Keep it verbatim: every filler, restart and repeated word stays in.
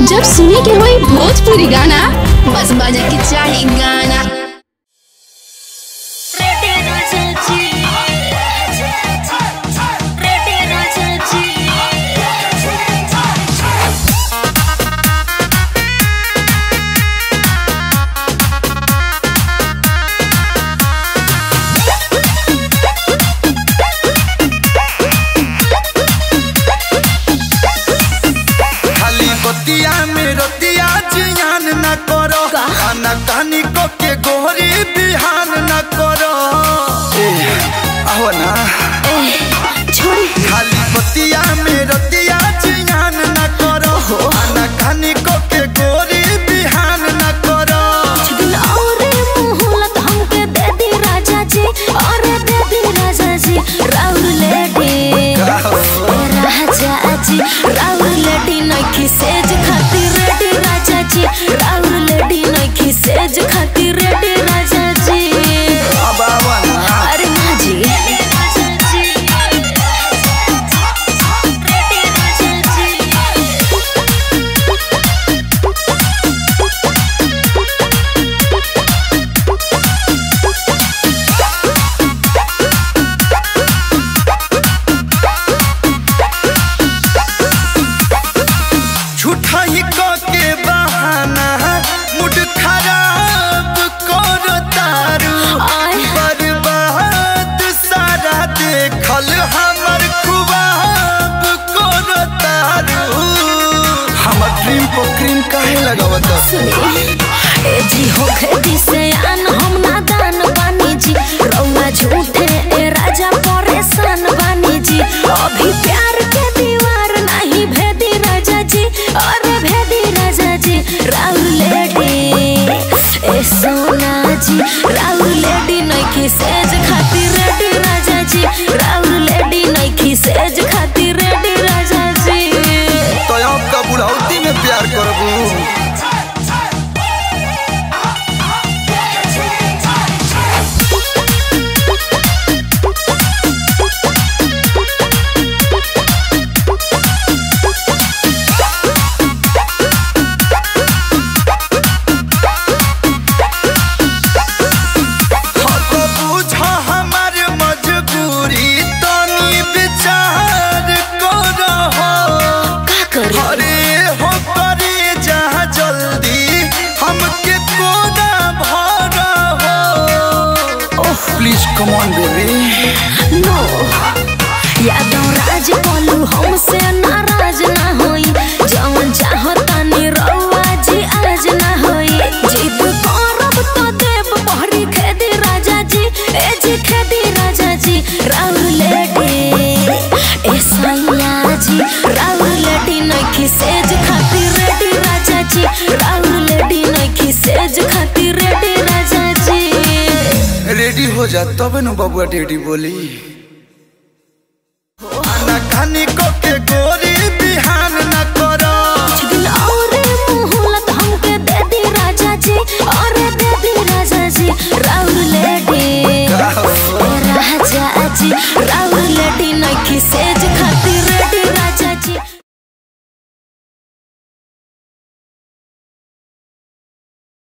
जब सुने के होई भोजपुरी गाना बस बजा के चाहे गाना। कहानी को के गोरी बिहान न करो आओ ना खाली बतिया में रतिया जियान न करो ना कहानी को के गोरी बिहान न करो। अरे मोहलत हमके दे दी राजा जी, अरे दे दी राजा जी राउर लेडी राजा जी राउर लेडी नखी सेज खातिर रेडी राजा जी राउर लेडी नखी सेज खातिर रेडी राजा जी। अब आवा ना अरे ना जी झूठा ही को के बहाना मुड खराब करो तारू बर्बाद सारा देखल हमर खुबाब करो तारू। हमर ड्रीम को क्रीम काहे लगावत ए जी होखे दिसे अन हम नादान बानी जी रौआ झूठे ए राजा परेशान बानी जी अभी प्यार के दीवार नहीं भेदी राजा जी अरे भेदी राजा जी राउर लेडी ए सोना जी राउर लेडी नखी सेज खातिर रेडी राजा जी राउर लेडी नखी सेज खातिर रेडी राजा जी। तो आपका बुढ़ौती में प्यार करबू Come on baby no यादों राज बोलू हमसे नाराज ना होई जवन चाहता नी रउआ जी आज ना होई जिद करब तो देव बहरी खेदी राजा जी ए जी खेदी राजा जी राउर लेडी ए सैया जी राउर लेडी नखी सेज खातिर रेडी राजा जी राउर लेडी नखी सेज खातिर रेडी राजा जी। रेडी हो जा तब न बबुआ टेडी बोली ना कहानी को के गो